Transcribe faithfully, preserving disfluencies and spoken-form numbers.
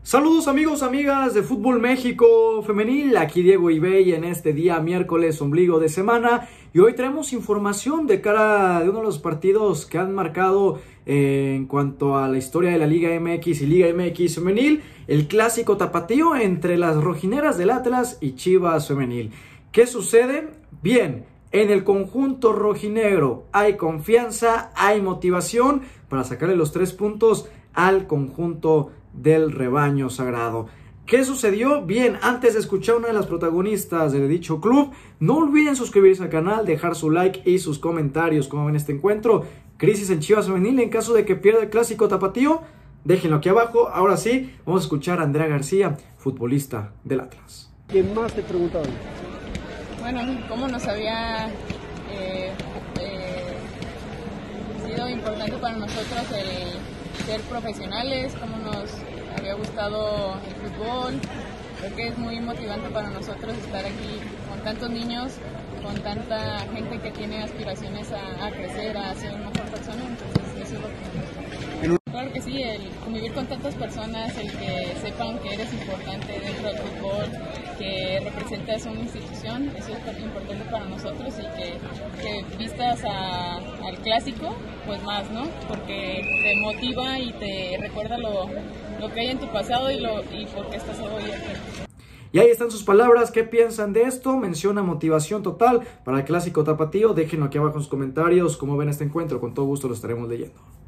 Saludos amigos, amigas de Fútbol México Femenil, aquí Diego Ibey en este día miércoles, ombligo de semana, y hoy traemos información de cara de uno de los partidos que han marcado eh, en cuanto a la historia de la Liga M X y Liga M X Femenil, el clásico tapatío entre las rojineras del Atlas y Chivas Femenil. ¿Qué sucede? Bien, en el conjunto rojinegro hay confianza, hay motivación para sacarle los tres puntos al conjunto del rebaño sagrado. ¿Qué sucedió? Bien, antes de escuchar a una de las protagonistas de dicho club, no olviden suscribirse al canal, dejar su like y sus comentarios. ¿Cómo ven este encuentro? Crisis en Chivas Femenil en caso de que pierda el clásico tapatío. Déjenlo aquí abajo. Ahora sí, vamos a escuchar a Andrea García, futbolista del Atlas. ¿Quién más te preguntaba? Bueno, ¿cómo nos había eh, eh, sido importante para nosotros el ser profesionales? ¿Cómo nos había gustado el fútbol? Creo que es muy motivante para nosotros estar aquí con tantos niños, con tanta gente que tiene aspiraciones a, a crecer, a ser una mejor persona. Entonces eso es lo que me gusta. Claro que sí, el convivir con tantas personas, el que sepan que eres importante dentro del fútbol, que representas una institución, eso es importante para nosotros, y que, que vistas a, al clásico, pues más, ¿no? Porque te motiva y te recuerda lo, lo que hay en tu pasado y, lo, y por qué estás hoy aquí. Y ahí están sus palabras. ¿Qué piensan de esto? Menciona motivación total para el clásico tapatío. Déjenlo aquí abajo en sus comentarios. ¿Cómo ven este encuentro? Con todo gusto lo estaremos leyendo.